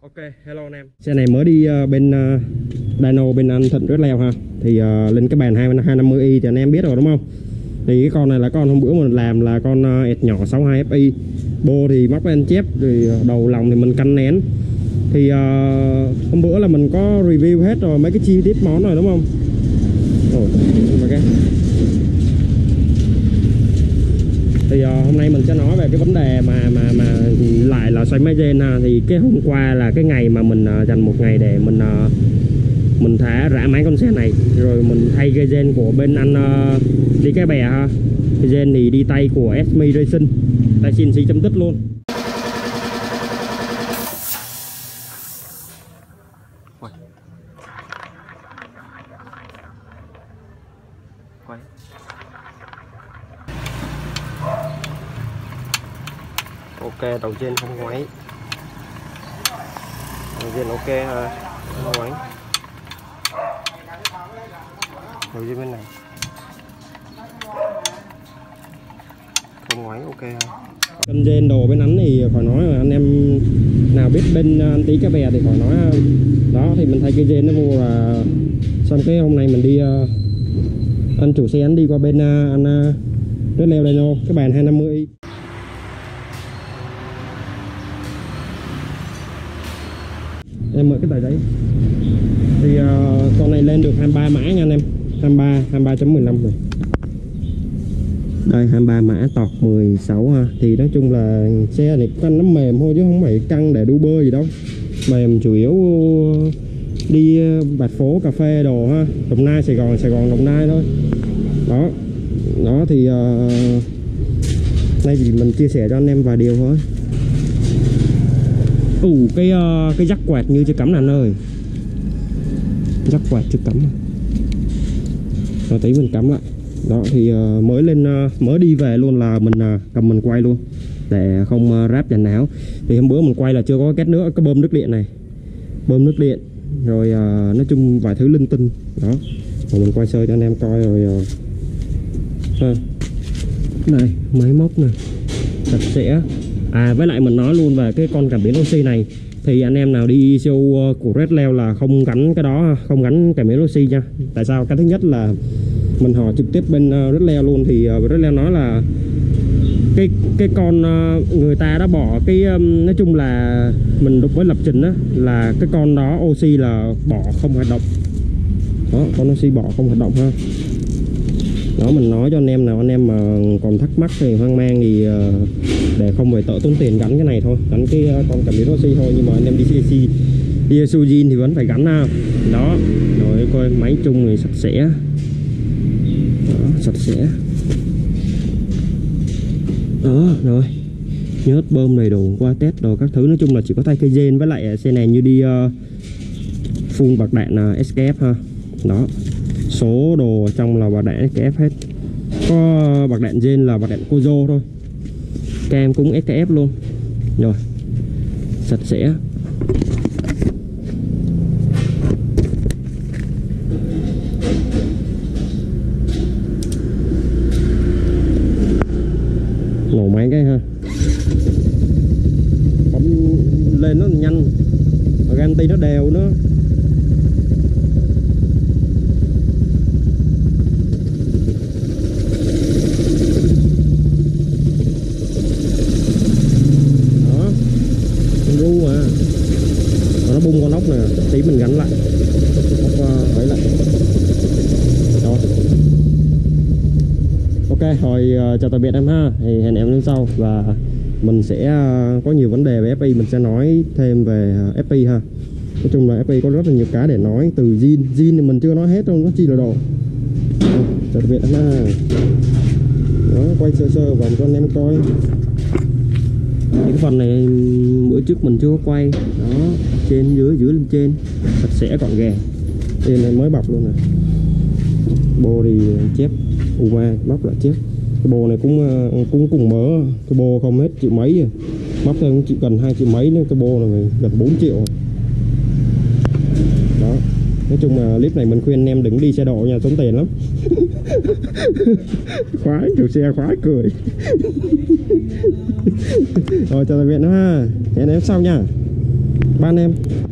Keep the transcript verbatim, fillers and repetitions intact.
Ok, hello anh em. Xe này mới đi uh, bên uh, dyno bên anh Thịnh Red Leo ha. Thì uh, lên cái bàn hai năm mươi i thì anh em biết rồi đúng không? Thì cái con này là con hôm bữa mình làm là con uh, ẹt nhỏ sáu mươi hai Fi. Bô thì móc lên chép, rồi đầu lòng thì mình canh nén. Thì uh, hôm bữa là mình có review hết rồi mấy cái chi tiết món rồi đúng không? Ồ, okay. Thì uh, hôm nay mình sẽ nói về cái vấn đề mà mà mà lại là xoay máy gen ha. Thì cái hôm qua là cái ngày mà mình uh, dành một ngày để mình uh, mình thả rã máy con xe này, rồi mình thay cái gen của bên anh uh, đi cái bè ha. Cái gen thì đi tay của ét em i Racing, tay xê en xê chấm tích luôn. Quay. Ok, đầu trên không ngoáy, đầu trên ok ha, không ngoáy. Đầu trên bên này không ngoáy, ok ha. Cân gen đồ bên anh thì khỏi nói rồi, anh em nào biết bên anh Tí Cá Bè thì khỏi nói ha. Đó thì mình thay cái gen nó vô là xong. Cái hôm nay mình đi uh, anh chủ xe anh đi qua bên uh, anh uh, Red Leo Dyno, cái bàn hai năm mươi i. Em mở cái tờ giấy. Thì uh, con này lên được hai mươi ba mã nha anh em. hai mươi ba, hai mươi ba chấm mười lăm rồi. Đây hai mươi ba mã tọt mười sáu ha. Thì nói chung là xe này canh nó mềm thôi chứ không phải căng để đu bơ gì đâu. Mềm chủ yếu đi bạch phố cà phê đồ ha. Đồng Nai Sài Gòn, Sài Gòn Đồng Nai thôi. Đó. Đó thì uh, nay thì mình chia sẻ cho anh em vài điều thôi. Ủ uh, cái uh, cái rắc quẹt như chưa cắm nè anh ơi. Rắc quẹt chưa cắm. Rồi tí mình cắm lại. Đó thì uh, mới lên uh, mới đi về luôn là mình uh, cầm mình quay luôn để không uh, ráp dàn áo. Thì hôm bữa mình quay là chưa có két nước, cái bơm nước điện này, bơm nước điện rồi uh, nói chung vài thứ linh tinh đó. Rồi mình quay sơ cho anh em coi rồi uh, ha. Đây máy móc này sạch sẽ. À với lại mình nói luôn về cái con cảm biến oxy này, thì anh em nào đi siêu uh, của Red Leo là không gắn cái đó, không gắn cảm biến oxy nha. Tại sao? Cái thứ nhất là mình hỏi trực tiếp bên uh, Red Leo luôn, thì uh, Red Leo nói là cái cái con uh, người ta đã bỏ cái um, nói chung là mình đụng với lập trình á, là cái con đó oxy là bỏ không hoạt động. Đó, con oxy bỏ không hoạt động ha. Đó mình nói cho anh em nào anh em mà còn thắc mắc thì hoang mang thì uh, để không phải tự tốn tiền gắn cái này thôi, gắn cái uh, con cảm biến oxy thôi. Nhưng mà anh em đi xê xê đi Sujin thì vẫn phải gắn ha. Đó rồi coi máy chung thì sạch sẽ. Đó, sạch sẽ. Đó rồi nhớt bơm đầy đủ, qua test đồ các thứ. Nói chung là chỉ có thay cây gen với lại xe này như đi uh, full bạc đạn uh, ét ca ép ha. Đó số đồ trong là bạc đạn ét ca ép hết, có bạc đạn gen là bạc đạn Kozo thôi, cam cũng ét ca ép luôn. Rồi sạch sẽ. Nổ máy cái ha, bấm lên nó nhanh, ganti nó đều nữa. Đó ru à, nó bung con ốc nè, tí mình gắn lại ốc hỏi lại. Rồi ok, rồi uh, chào tạm biệt em ha. Thì hẹn em lên sau, và mình sẽ uh, có nhiều vấn đề về ép i mình sẽ nói thêm về uh, ép i ha. Nói chung là ép i có rất là nhiều cái để nói, từ zin zin thì mình chưa nói hết đâu, nó chi là đồ. Rồi, chào tạm biệt em ha. Đó, quay sơ sơ vòng cho anh em coi. Những phần này bữa trước mình chưa có quay. Đó, trên dưới dưới lên trên sạch sẽ gọn gàng. Đây này mới bọc luôn nè. Bô thì chép u ba, móc lại chép. Cái bô này cũng cũng cùng mớ, cái bô không hết triệu mấy rồi. Móc thêm cũng chỉ cần hai triệu mấy nữa, cái bô này gần bốn triệu rồi. Đó. Nói chung là clip này mình khuyên anh em đừng đi xe độ nha, tốn tiền lắm. Khoái, chủ xe khoái cười. Rồi chào tạm biệt nữa ha, hẹn em sau nha. ba anh em.